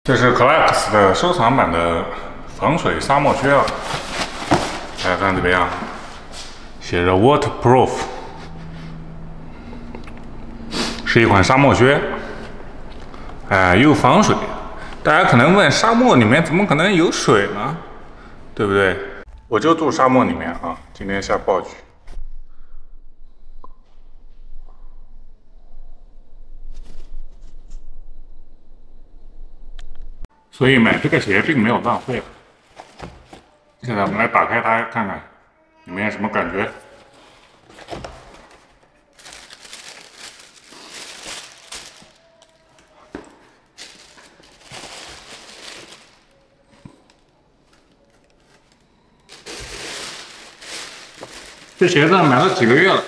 这是 Clarks 的收藏版的防水沙漠靴啊，大家看这边啊，写着 Waterproof， 是一款沙漠靴，又防水。大家可能问，沙漠里面怎么可能有水呢？对不对？我就住沙漠里面啊，今天下暴雨。 所以买这个鞋并没有浪费。现在我们来打开它，看看里面什么感觉。这鞋子买了几个月了，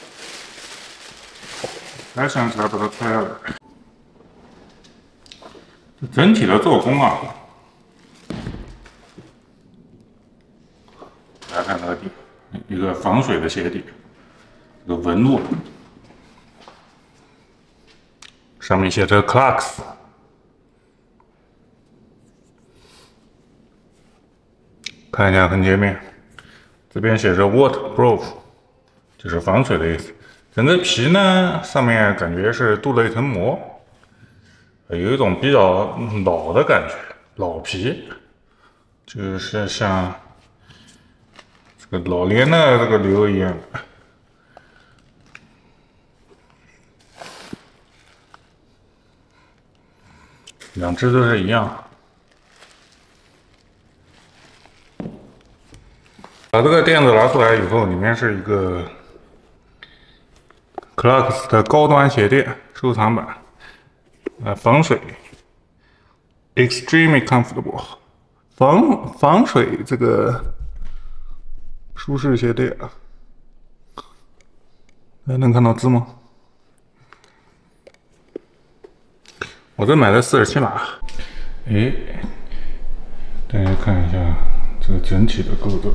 才想起来把它拆了。 整体的做工啊，大家看它的底，一个防水的鞋底，这个纹路，上面写着 Clarks， 看一下横截面，这边写着 Waterproof， 就是防水的意思。整个皮呢，上面感觉是镀了一层膜。 有一种比较老的感觉，老皮，就是像这个老年的这个牛一样的。两只都是一样。把这个垫子拿出来以后，里面是一个 Clarks 的高端鞋垫收藏版。 防水 ，extremely comfortable， 防水这个舒适鞋垫啊，能看到字吗？我这买的47码，哎，大家看一下这个整体的构造。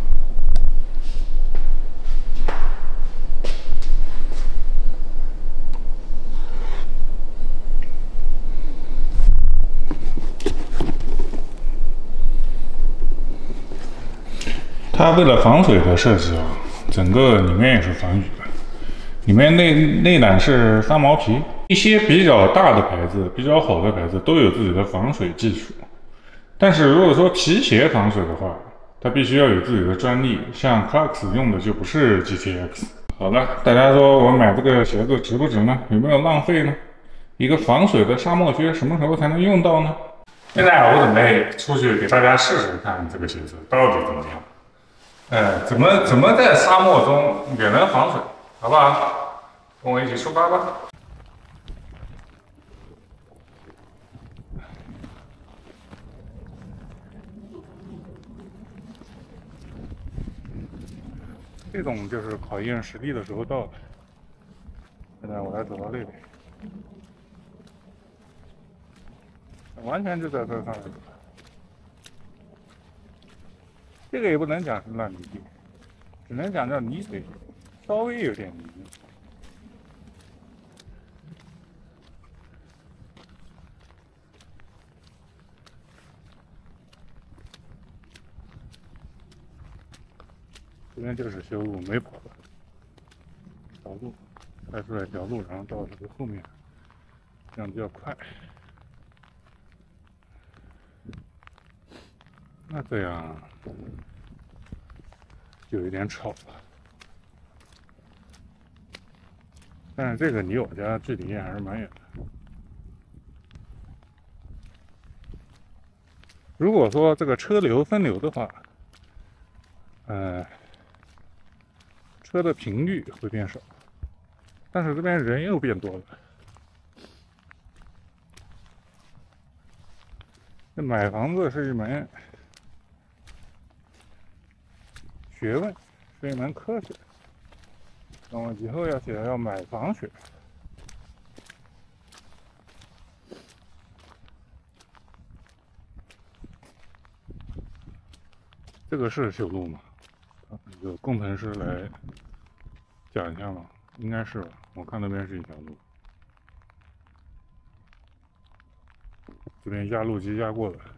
它为了防水的设计啊，整个里面也是防雨的。里面内胆是三毛皮，一些比较大的牌子、比较好的牌子都有自己的防水技术。但是如果说皮鞋防水的话，它必须要有自己的专利。像 Clarks 用的就不是 GTX。好了，大家说我买这个鞋子值不值呢？有没有浪费呢？一个防水的沙漠靴什么时候才能用到呢？现在我准备出去给大家试试看这个鞋子到底怎么样。 怎么在沙漠中也能防水，好不好？跟我一起出发吧。这种就是考验实力的时候到了。现在我来走到这边，完全就在这上面。这个也不能讲是烂泥地，只能讲叫泥水，稍微有点泥。这边就是修路没跑的小路，开出来小路，然后到这个后面，这样比较快。那这样。 就有点吵了，但是这个离我家距离还是蛮远的。如果说这个车流分流的话，车的频率会变少，但是这边人又变多了。这买房子是一门学问，是一门科学。那么以后要写要买房学。这个是修路吗？有工程师来讲一下吗？应该是吧，我看那边是一条路。 这边压路机压过了。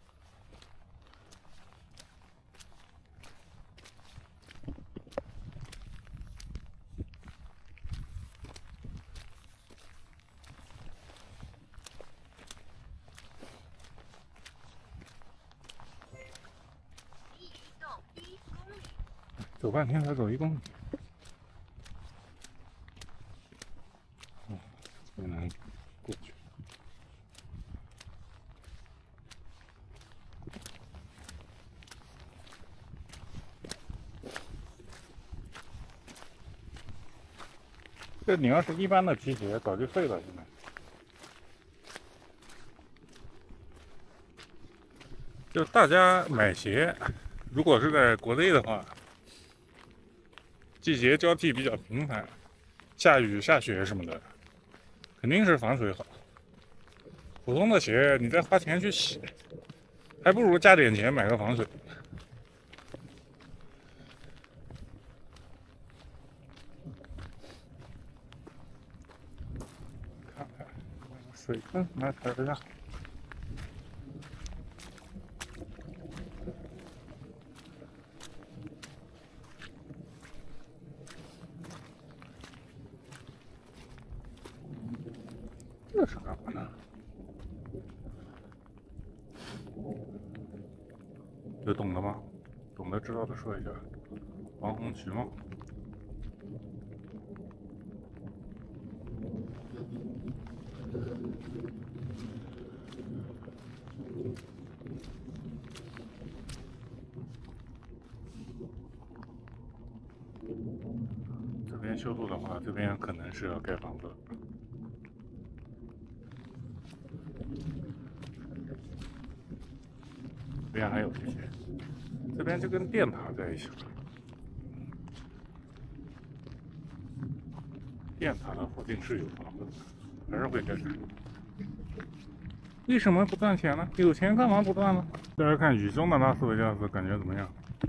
走半天才走1公里。这边能过去。这你要是一般的皮鞋，早就碎了。现在，就大家买鞋，如果是在国内的话，季节交替比较频繁，下雨下雪什么的，肯定是防水好。普通的鞋你再花钱去洗，还不如加点钱买个防水。看看水坑来踩一下。这是干嘛呢？有懂的吗？懂的知道的说一下。王红旗吗？这边修路的话，这边可能是要盖房子了。这边还有这些，这边就跟电塔在一起了。电塔的附近是有房子的，还是会盖这。为什么不赚钱呢？有钱干嘛不赚呢？大家看雨中的拉斯维加斯感觉怎么样？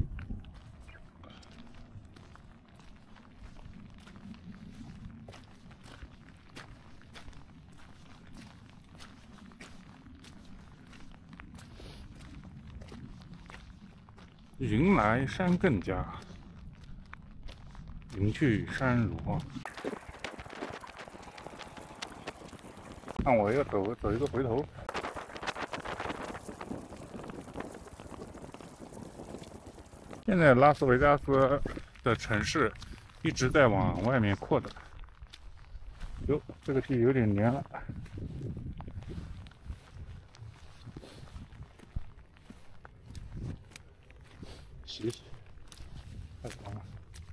云来山更佳，云去山如画。看我要走一个回头。现在拉斯维加斯的城市一直在往外面扩展。哟，这个地有点黏了。洗洗，太脏了。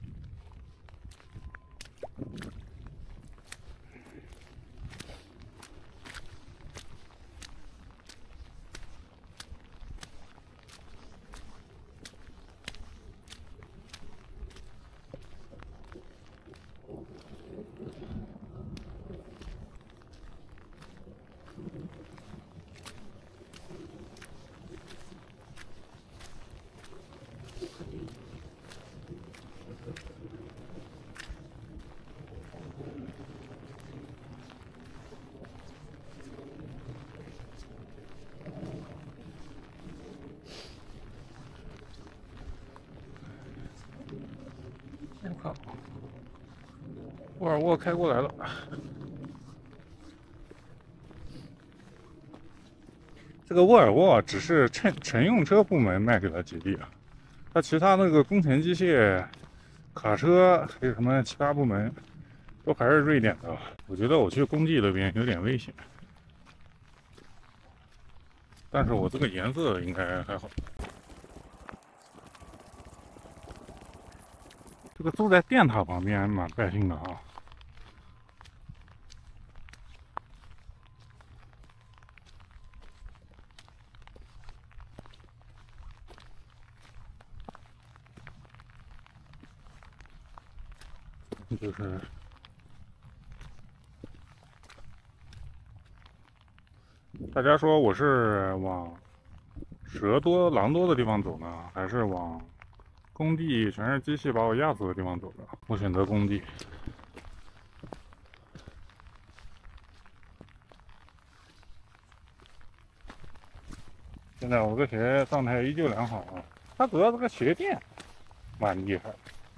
我靠，沃尔沃开过来了。这个沃尔沃只是乘用车部门卖给了吉利啊，它其他那个工程机械、卡车还有什么其他部门，都还是瑞典的。我觉得我去工地那边有点危险，但是我这个颜色应该还好。这个住在电塔旁边蛮带劲的啊。就是大家说我是往蛇多狼多的地方走呢，还是往工地全是机器把我压死的地方走的？我选择工地。 现在我这鞋状态依旧良好啊，它主要这个鞋垫蛮厉害。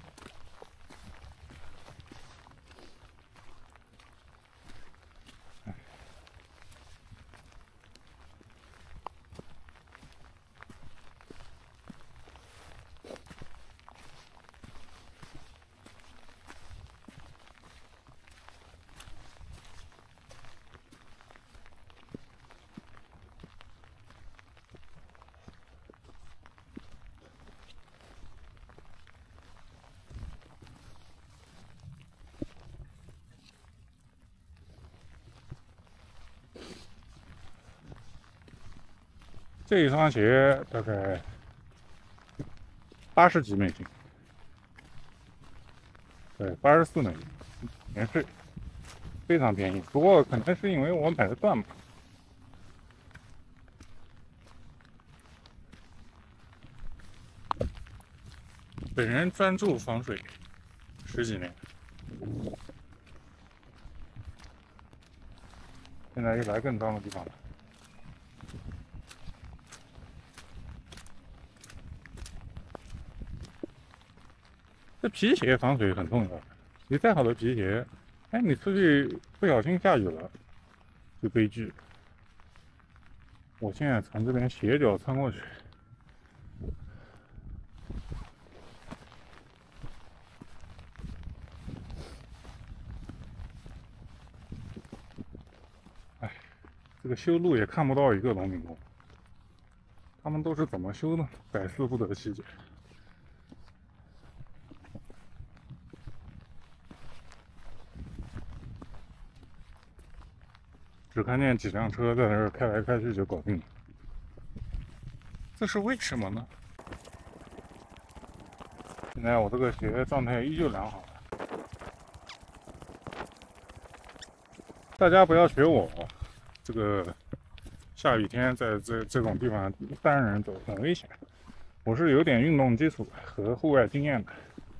这一双鞋大概80几美金，对，84美金，免税，非常便宜。不过可能是因为我买的断码。本人专注防水10几年，现在又来更脏的地方了。这皮鞋防水很重要，你再好的皮鞋，哎，你出去不小心下雨了，就悲剧。我现在从这边斜角穿过去。哎，这个修路也看不到一个农民工，他们都是怎么修呢？百思不得其解。只看见几辆车在那儿开来开去就搞定了，这是为什么呢？现在我这个鞋状态依旧良好，大家不要学我，这个下雨天在这种地方单人走很危险。我是有点运动基础和户外经验的。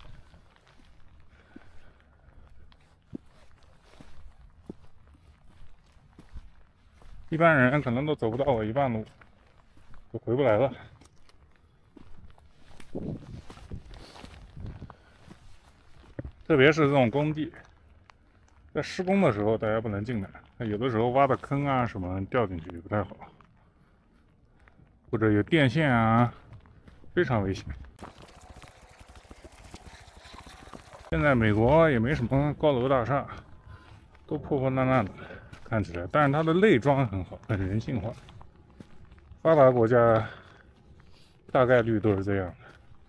一般人可能都走不到我一半路，就回不来了。特别是这种工地，在施工的时候大家不能进来，有的时候挖的坑啊什么掉进去也不太好，或者有电线啊，非常危险。现在美国也没什么高楼大厦，都破破烂烂的。看起来，但是它的内装很好，很人性化。发达国家大概率都是这样的，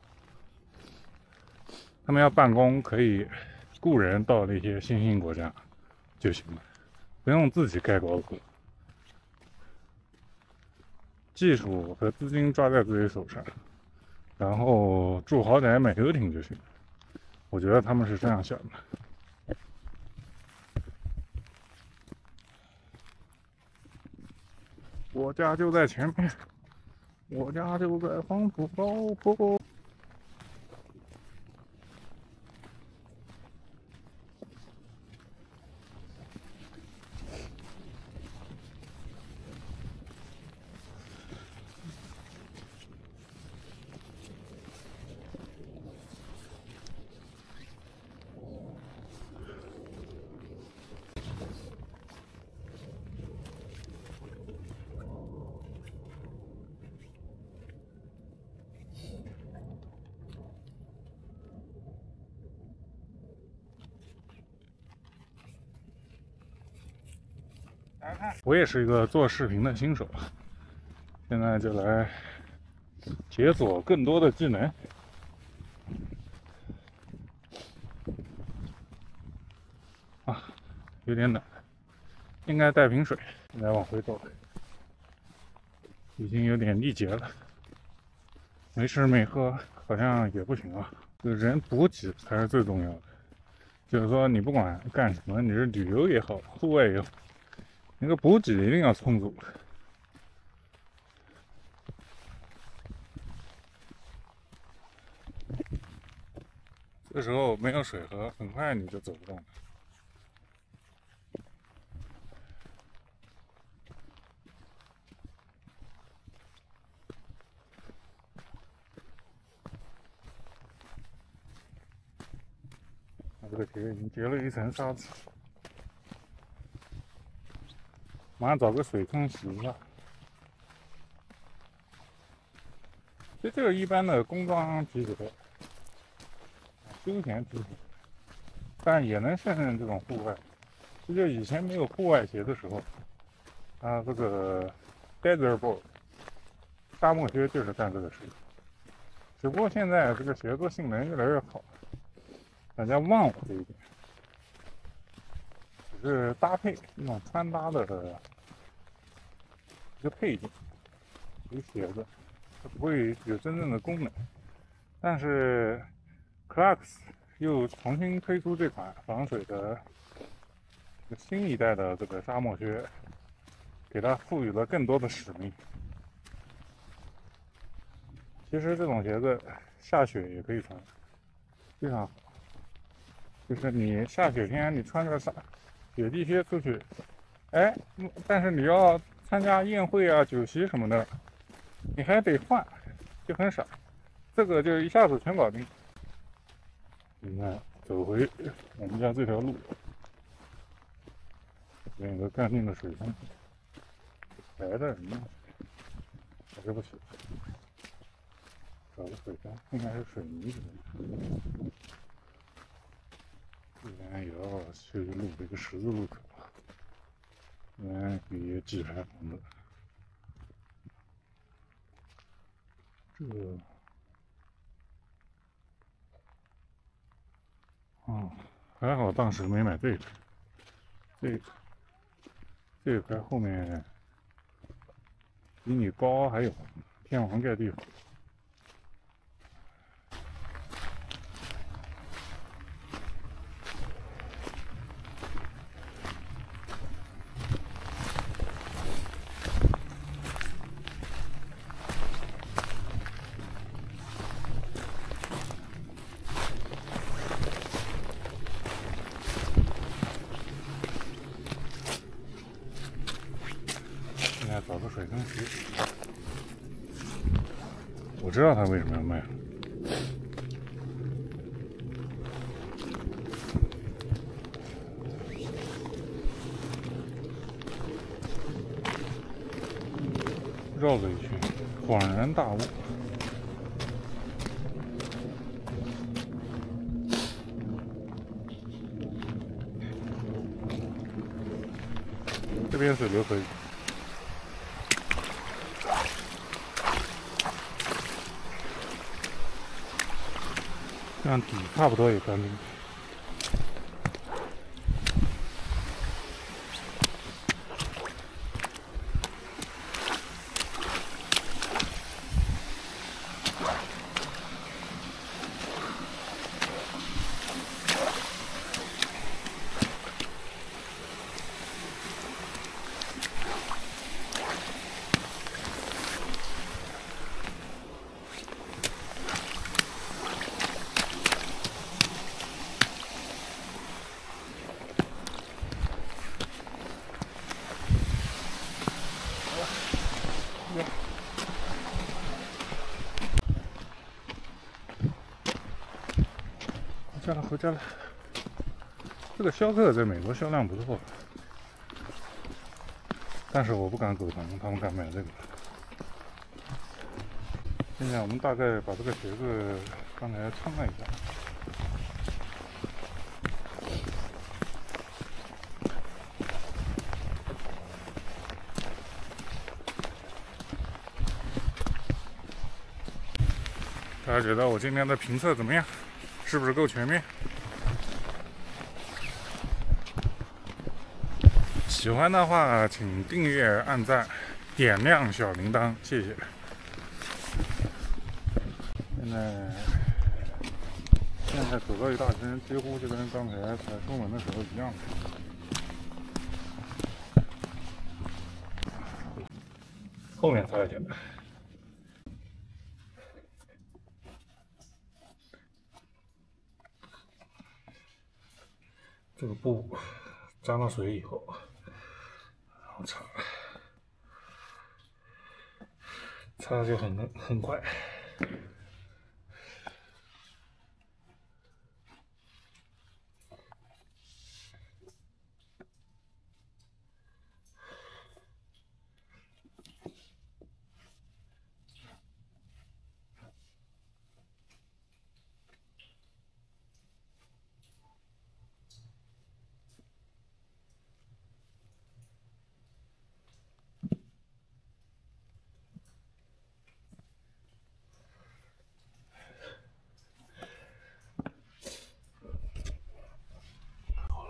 他们要办公可以雇人到那些新兴国家就行了，不用自己盖高楼。技术和资金抓在自己手上，然后住豪宅买游艇就行了。我觉得他们是这样想的。我家就在前面，我家就在黄土高坡。我也是一个做视频的新手，现在就来解锁更多的技能。啊，有点冷，应该带瓶水。现在往回走，已经有点力竭了，没吃没喝好像也不行啊。这个人补给才是最重要的，就是说你不管干什么，你是旅游也好，户外也好，那个补给一定要充足。这时候没有水喝，很快你就走不动了。 这个鞋已经结了一层沙子，马上找个水坑洗一下。这就是一般的工装皮鞋，休闲皮鞋，但也能胜任这种户外。这就以前没有户外鞋的时候，这个 Desert Boot 沙漠靴就是干这个事。只不过现在这个鞋子性能越来越好，大家忘了这一点，只是搭配一种穿搭的一个配件，一个鞋子，它不会有真正的功能。但是 Clarks 又重新推出这款防水的新一代的这个沙漠靴，给它赋予了更多的使命。其实这种鞋子下雪也可以穿，非常好。就是你下雪天你穿个雪地靴出去，但是你要参加宴会啊、酒席什么的，你还得换，就很傻。这个就一下子全搞定。你看，走回我们家这条路，这边有个干净的水坑，白的什么？还是不起。找个水坑，应该是水泥之类的。这边也要修路这个十字路口，这边有几排房子。这个，还好当时没买这个，这块后面比你高还有天王盖地虎。现在找个水坑洗。我知道他为什么要卖。绕了一圈，恍然大悟。这边水流可以。这样底差不多也干净。回家了。这个逍客在美国销量不错，但是我不敢苟同他们敢买这个。现在我们大概把这个鞋子刚才称了一下，大家觉得我今天的评测怎么样？是不是够全面？喜欢的话，请订阅、按赞、点亮小铃铛，谢谢。现在走到一大圈，几乎就跟刚才才出门的时候一样的。后面擦一下。这个布沾了水以后，然后擦的就很快。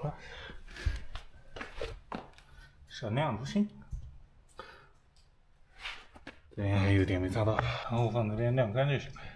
块，闪亮如星。这边还有点没擦到，然后放这边晾干就行了。